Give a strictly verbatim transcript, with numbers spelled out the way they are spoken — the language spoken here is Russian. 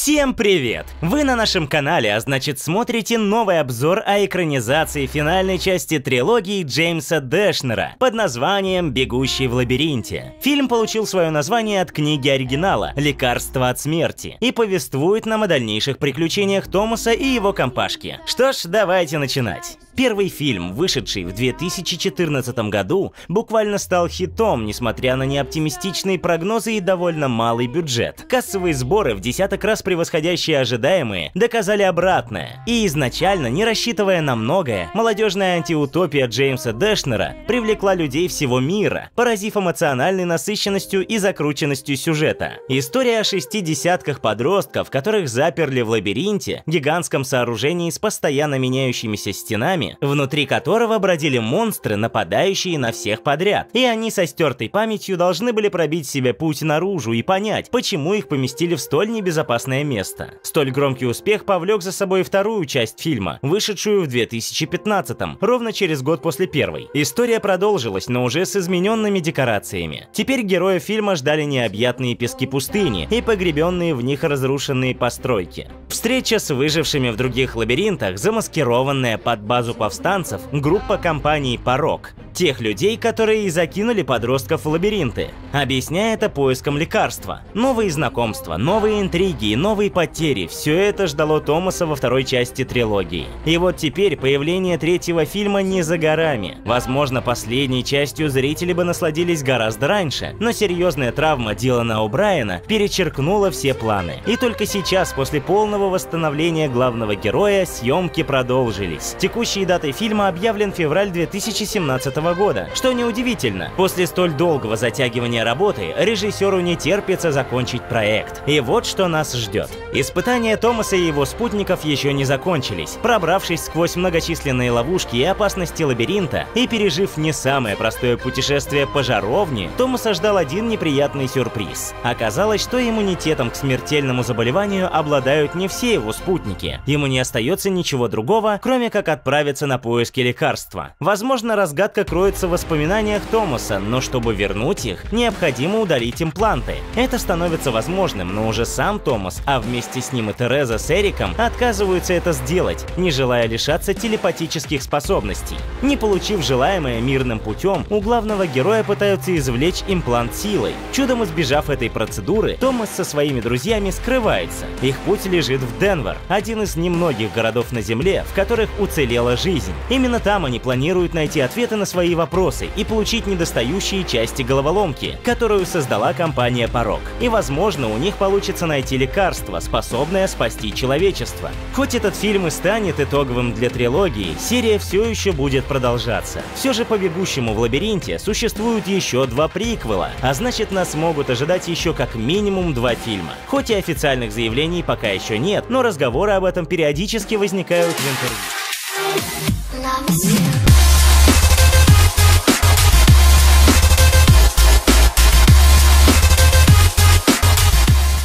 Всем привет! Вы на нашем канале, а значит смотрите новый обзор о экранизации финальной части трилогии Джеймса Дэшнера под названием «Бегущий в лабиринте». Фильм получил свое название от книги оригинала «Лекарство от смерти» и повествует нам о дальнейших приключениях Томаса и его компашки. Что ж, давайте начинать. Первый фильм, вышедший в две тысячи четырнадцатом году, буквально стал хитом, несмотря на неоптимистичные прогнозы и довольно малый бюджет. Кассовые сборы, в десяток раз превосходящие ожидаемые, доказали обратное. И изначально, не рассчитывая на многое, молодежная антиутопия Джеймса Дэшнера привлекла людей всего мира, поразив эмоциональной насыщенностью и закрученностью сюжета. История о шести десятках подростков, которых заперли в лабиринте, гигантском сооружении с постоянно меняющимися стенами, внутри которого бродили монстры, нападающие на всех подряд. И они со стертой памятью должны были пробить себе путь наружу и понять, почему их поместили в столь небезопасное место. Столь громкий успех повлек за собой вторую часть фильма, вышедшую в две тысячи пятнадцатом, ровно через год после первой. История продолжилась, но уже с измененными декорациями. Теперь герои фильма ждали необъятные пески пустыни и погребенные в них разрушенные постройки. Встреча с выжившими в других лабиринтах, замаскированная под базу повстанцев, группа компании «Порок». Тех людей, которые и закинули подростков в лабиринты, объясняя это поиском лекарства. Новые знакомства, новые интриги и новые потери – все это ждало Томаса во второй части трилогии. И вот теперь появление третьего фильма не за горами. Возможно, последней частью зрители бы насладились гораздо раньше, но серьезная травма Дилана О'Брайена перечеркнула все планы. И только сейчас, после полного восстановления главного героя, съемки продолжились. Текущей датой фильма объявлен февраль две тысячи семнадцатого года, что неудивительно. После столь долгого затягивания работы режиссеру не терпится закончить проект. И вот что нас ждет. Испытания Томаса и его спутников еще не закончились. Пробравшись сквозь многочисленные ловушки и опасности лабиринта и пережив не самое простое путешествие по жаровне, Томаса ждал один неприятный сюрприз. Оказалось, что иммунитетом к смертельному заболеванию обладают не все его спутники. Ему не остается ничего другого, кроме как отправиться на поиски лекарства. Возможно, разгадка кроется в воспоминаниях Томаса, но чтобы вернуть их, необходимо удалить импланты. Это становится возможным, но уже сам Томас, а вместе с ним и Тереза с Эриком, отказываются это сделать, не желая лишаться телепатических способностей. Не получив желаемое мирным путем, у главного героя пытаются извлечь имплант силой. Чудом избежав этой процедуры, Томас со своими друзьями скрывается. Их путь лежит в Денвер, один из немногих городов на Земле, в которых уцелела жизнь. Именно там они планируют найти ответы на свои вопросы и получить недостающие части головоломки, которую создала компания «Порок». И, возможно, у них получится найти лекарство, способное спасти человечество. Хоть этот фильм и станет итоговым для трилогии, серия все еще будет продолжаться. Все же по «Бегущему в лабиринте» существуют еще два приквела, а значит, нас могут ожидать еще как минимум два фильма. Хоть и официальных заявлений пока еще нет, но разговоры об этом периодически возникают в интернете.